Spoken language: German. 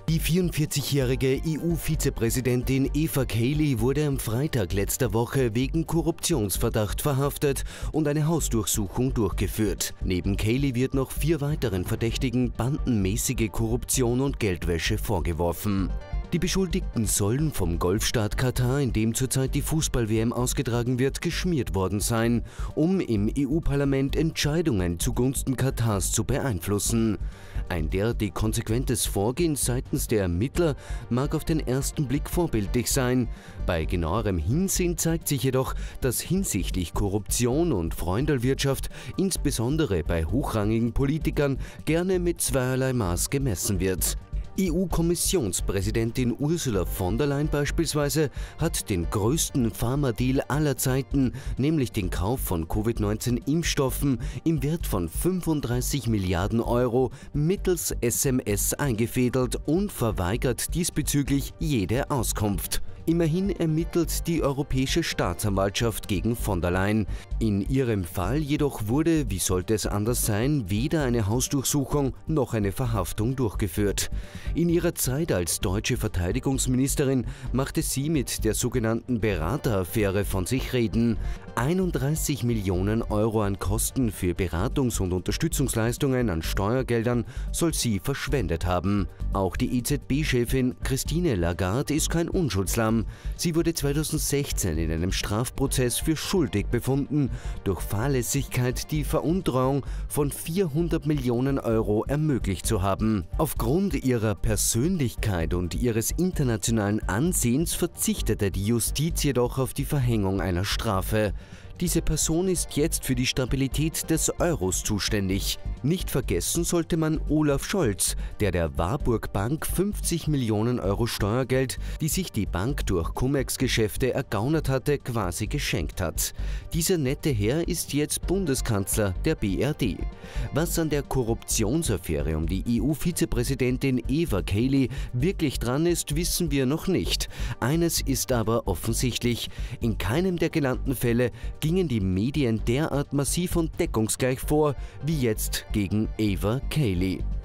Die 44-jährige EU-Vizepräsidentin Eva Kaili wurde am Freitag letzter Woche wegen Korruptionsverdacht verhaftet und eine Hausdurchsuchung durchgeführt. Neben Kaili wird noch 4 weiteren Verdächtigen bandenmäßige Korruption und Geldwäsche vorgeworfen. Die Beschuldigten sollen vom Golfstaat Katar, in dem zurzeit die Fußball-WM ausgetragen wird, geschmiert worden sein, um im EU-Parlament Entscheidungen zugunsten Katars zu beeinflussen. Ein derartig konsequentes Vorgehen seitens der Ermittler mag auf den ersten Blick vorbildlich sein. Bei genauerem Hinsehen zeigt sich jedoch, dass hinsichtlich Korruption und Freundelwirtschaft, insbesondere bei hochrangigen Politikern, gerne mit zweierlei Maß gemessen wird. EU-Kommissionspräsidentin Ursula von der Leyen beispielsweise hat den größten Pharma-Deal aller Zeiten, nämlich den Kauf von Covid-19-Impfstoffen im Wert von 35 Milliarden Euro mittels SMS eingefädelt und verweigert diesbezüglich jede Auskunft. Immerhin ermittelt die Europäische Staatsanwaltschaft gegen von der Leyen. In ihrem Fall jedoch wurde, wie sollte es anders sein, weder eine Hausdurchsuchung noch eine Verhaftung durchgeführt. In ihrer Zeit als deutsche Verteidigungsministerin machte sie mit der sogenannten Berateraffäre von sich reden. 31 Millionen Euro an Kosten für Beratungs- und Unterstützungsleistungen an Steuergeldern soll sie verschwendet haben. Auch die EZB-Chefin Christine Lagarde ist kein Unschuldslamm. Sie wurde 2016 in einem Strafprozess für schuldig befunden, durch Fahrlässigkeit die Veruntreuung von 400 Millionen Euro ermöglicht zu haben. Aufgrund ihrer Persönlichkeit und ihres internationalen Ansehens verzichtete die Justiz jedoch auf die Verhängung einer Strafe. Diese Person ist jetzt für die Stabilität des Euros zuständig. Nicht vergessen sollte man Olaf Scholz, der Warburg Bank 50 Millionen Euro Steuergeld, die sich die Bank durch Cum-Ex-Geschäfte ergaunert hatte, quasi geschenkt hat. Dieser nette Herr ist jetzt Bundeskanzler der BRD. Was an der Korruptionsaffäre um die EU-Vizepräsidentin Eva Kaili wirklich dran ist, wissen wir noch nicht. Eines ist aber offensichtlich: In keinem der genannten Fälle gingen die Medien derart massiv und deckungsgleich vor wie jetzt gegen Eva Kaili.